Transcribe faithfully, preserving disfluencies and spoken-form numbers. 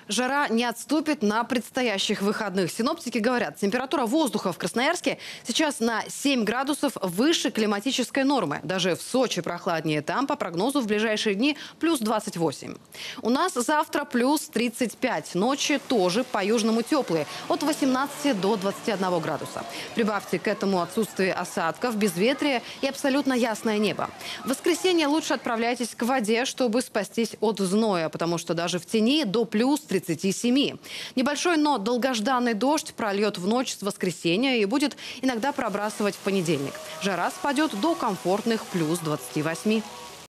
Жара не отступит на предстоящих выходных. Синоптики говорят, температура воздуха в Красноярске сейчас на семь градусов выше климатической нормы. Даже в Сочи прохладнее. Там, по прогнозу, в ближайшие дни плюс двадцать восемь. У нас завтра плюс тридцать пять. Ночи тоже по-южному теплые. От восемнадцати до двадцати одного градуса. Прибавьте к этому отсутствие осадков, безветрие и абсолютно ясное небо. В воскресенье лучше отправляйтесь к воде, чтобы спастись от зноя, потому что даже в тени до плюс тридцати семи. Небольшой, но долгожданный дождь прольет в ночь с воскресенья и будет иногда пробрасывать в понедельник. Жара спадет до комфортных плюс двадцати восьми.